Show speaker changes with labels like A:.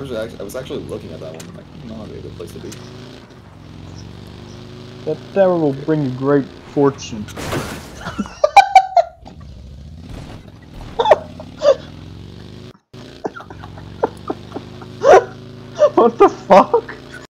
A: I was actually looking at that one. Like, not a good place to be.
B: That tower will bring you great fortune. What the fuck?